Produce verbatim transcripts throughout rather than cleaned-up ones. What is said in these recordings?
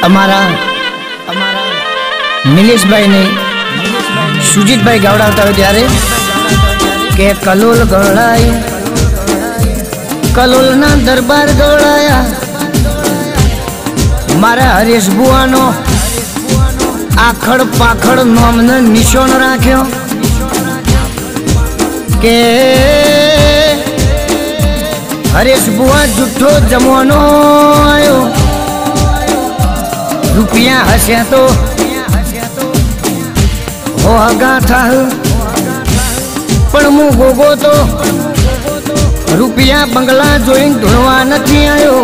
अमारा नीलेश भाई ने सुजीत भाई गवड़ावता हो त्यारे के कलोल गवड़ाई कलोल ना दरबार गवड़ाया मारा हरीश बुआनो आखड़ पाखड़ नाम ने निशान राख्यो के हरीश बुआ जुठो जमवानो आयो रुपया हसे तो हो हगा था पण मु गोगो तो रुपया बंगला जोईन ढूंढवा नहीं आयो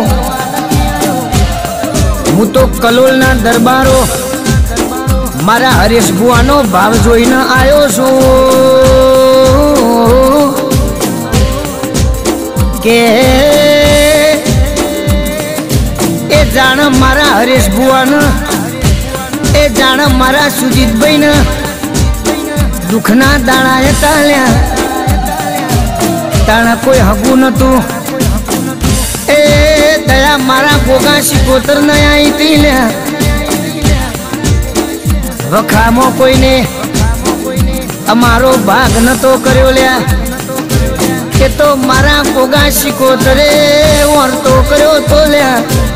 मु तो कलोल ना दरबारो मारा हरीश बुआ नो भाव जोईने आयो छू के ए जान मारा हरीश बुआ न ए जान मारा सुजीत भाई न दुखना दाणा ताल्या ताणा कोई हगू न तू ए दया मारा गोगा शिकोतर न आई तील्या वखामो कोई ने अमारो भाग न तो कर्यो ल्या के तो मारा गोगा शिकोतरे और तो कर्यो तो ल्या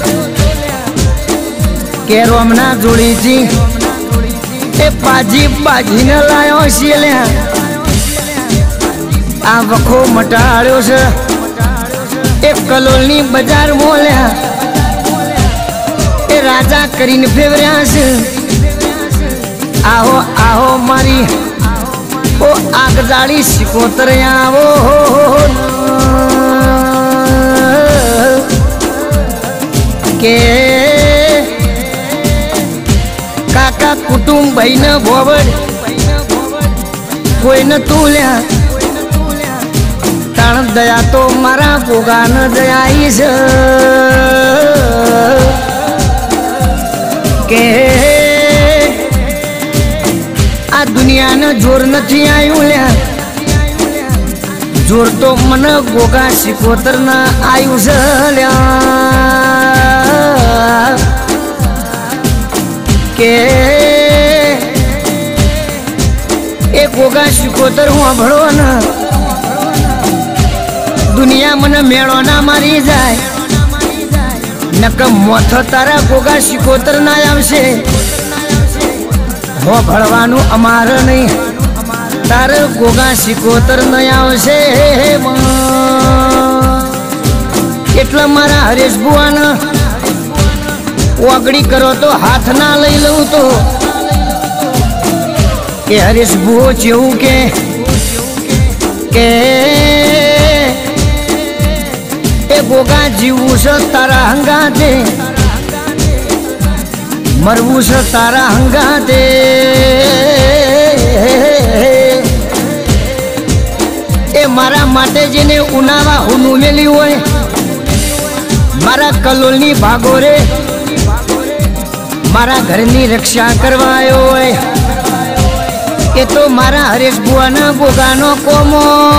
के रोमना जोड़ी जी ए बाजी बाजी न लायो शिल्या आ वखो मटाड़्यो छे ए कलोलनी बाजार मोल्या ए राजा करीने फेवऱ्या छे आओ आओ मारी ओ आगदाड़ी शिकोतर आवो के काका कुटुंब भाई न भोवड़ कोई न तूल्या ताण दया तो मारा गोगा न दयाई से के आ दुनिया न जोर नहीं आयु ल्या जोर तो मन गोगा शिकोतर न आयु से ल्या के ए गोगा शिकोतर हूँ भड़ो न दुनिया मन मेड़ो ना मारी जाए नक मोथ तारा गोगा शिकोतर ना आवशे हो भड़वानु अमार नहीं तार गोगा शिकोतर न आवशे एटले मारा हरीश बुआ न ओगड़ी करो तो हाथ ना लई लऊ तो के हरीश बुओ जेवू के के ए गोगा जीवू से तारा हंगा दे मरवू से तारा हंगा दे ए मारा माटे जेने उनावा हुनु मेली होय मारा कलोलनी भागो रे मारा घरनी रक्षा करवायो है ये तो मारा हरीश बुआ न गोगानो कोमो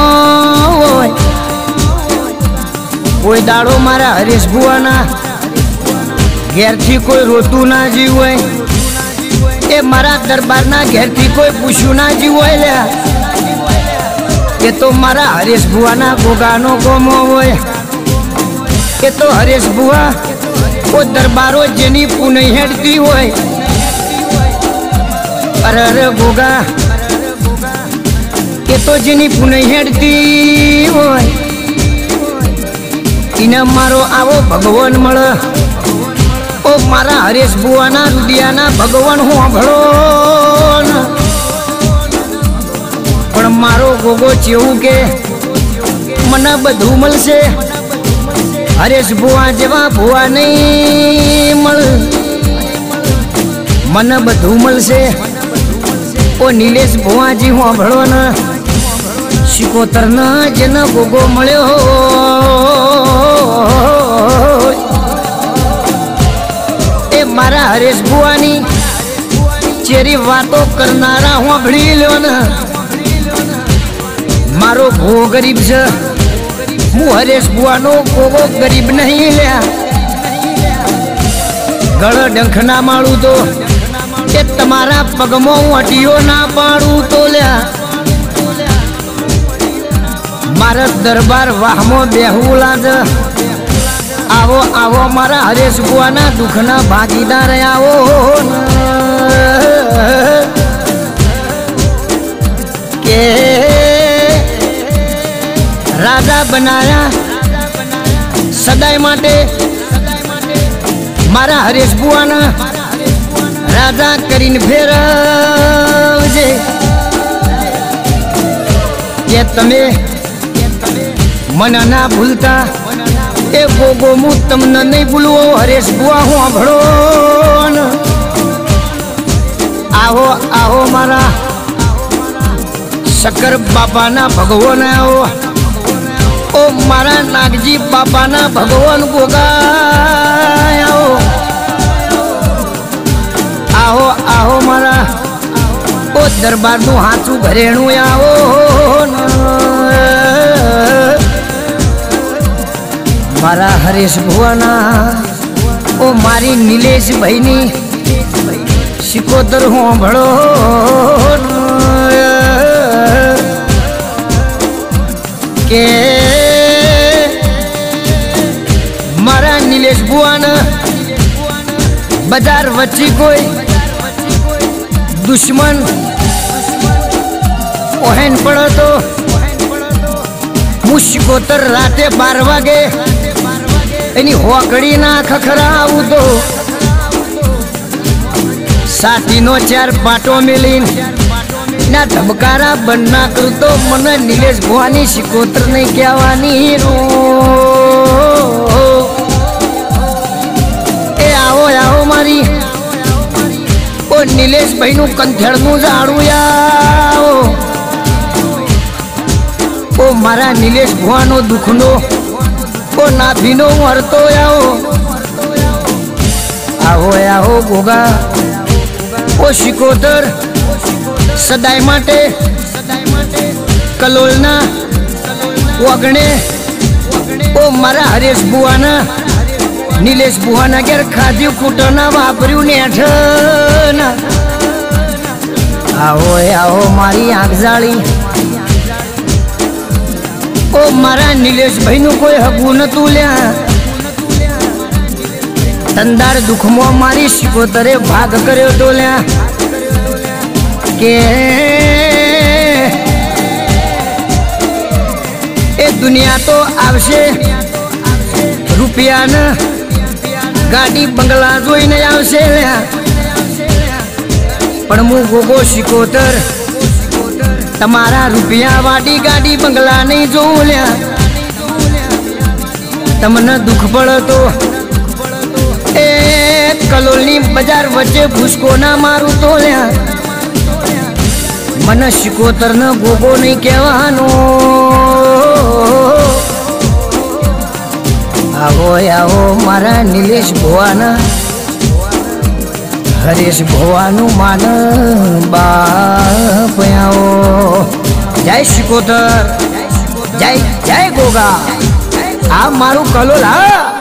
कोई दाड़ो मारा हरीश बुआ ना घेर थी कोई रोतू ना जीव ए मारा दरबार ना घेर थी कोई पूछू ना जीव ल्या ये तो मारा हरीश बुआ ना गोगानो कोमो ये तो हरीश बुआ वो दरबारो जेनी पुनई हेडती होय अरे अरे गोगा ये तो जेनी पुनई हेडती होय इने मारो आवो भगवान मळ ओ मारा हरीश बुआ ना रुदिया ना भगवान हूँ भड़ो न पण मारो गोगो चेवू के मने बधु मळशे हरीश बुआ जेवा बुआ नहीं मल मन बधु मलशे ओ नीलेश बुआ जी हूँ भड़ो न शिकोतर न जन गोगो मळ्यो ए मारा हरीश बुआ नी चेरी वातो करनारा हूँ भड़ी लो न मारो भो गरीब से मु हरीश बुआ नो गोगो गरीब नहीं लिया गळ डंख ना माळू तो ए तमारा पगमो अटियो ना पाड़ू तो ल्या मारा दरबार वाहमो बेहू लाज आवो आवो मारा हरेश बुआना दुखना भागीदार आवो के राजा बनाया सदाई माटे मारा हरेश बुआना राजा करीन फेर के तमे मन ना भूलता ए गोगो मु तमने नहीं भूलवो हरेश बुआ हूँ भड़ो आहो आहो मारा शक्कर बापा ना भगवान आओ ओ मारा नागजी बापा ना भगवान गोगा आओ आहो आहो मारा ओ दरबार नु हाथू भरेणु आओ मारा हरेश भुवाना ओ मारी नीलेश भाईनी सिकोतर हूँ भड़ो के मारा नीलेश भुवाना बाजार वच्ची कोई दुश्मन ओहन पड़ो तो मुश्कोतर राते बार वागे एनी होकड़ी ना खखराऊ तो साथी नो चार पाटो मिलीन ना धमकारा बनना कर तो मन नीलेश भुवानी शिकोत्र नहीं कहवानी रो ए आओ आओ मारी ओ नीलेश भाई नु कंथेड़ नु जाड़ू आओ ओ मारा नीलेश भुवानो दुखनो ओ ना भीनो मरतो आओ आओ आओ गोगा ओ शिकोतर सदाई माटे कलोलना वगणे ओ मारा हरेश बुआना नीलेश बुआना गेर खाद्यू कुटना वापर्यू नेठना आओ आओ मारी आँख जाली ओ मारा नीलेश भाई नु कोई हकू न तू लिया तंदार दुखमो मारी शिकोतरे भाग करे तो लिया के ए दुनिया तो आवशे रुपया न गाड़ी बंगला जोई न आवशे लिया पण मु गोगो शिकोतर तमारा रुपया वाड़ी गाड़ी बंगला नहीं जो लिया तमने दुख पड़ो तो ए कलोनी बाजार वच्चे भूसको ना मारू तो लिया मन शिकोतर न गोगो नहीं कहवानो आओ आओ मारा नीलेश भुवाना हरेश भुवानु मान बाप आओ जय शिकोतर जय जय गोगा आ मारू कलोल हा।